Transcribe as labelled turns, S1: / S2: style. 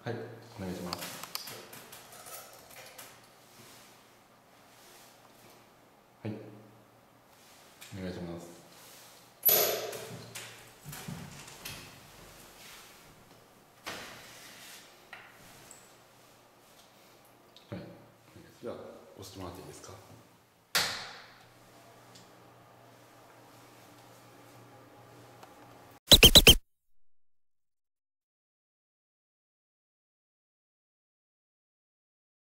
S1: はい、お願いします。はい、お願いします。はい、じゃあ押してもらっていいですか。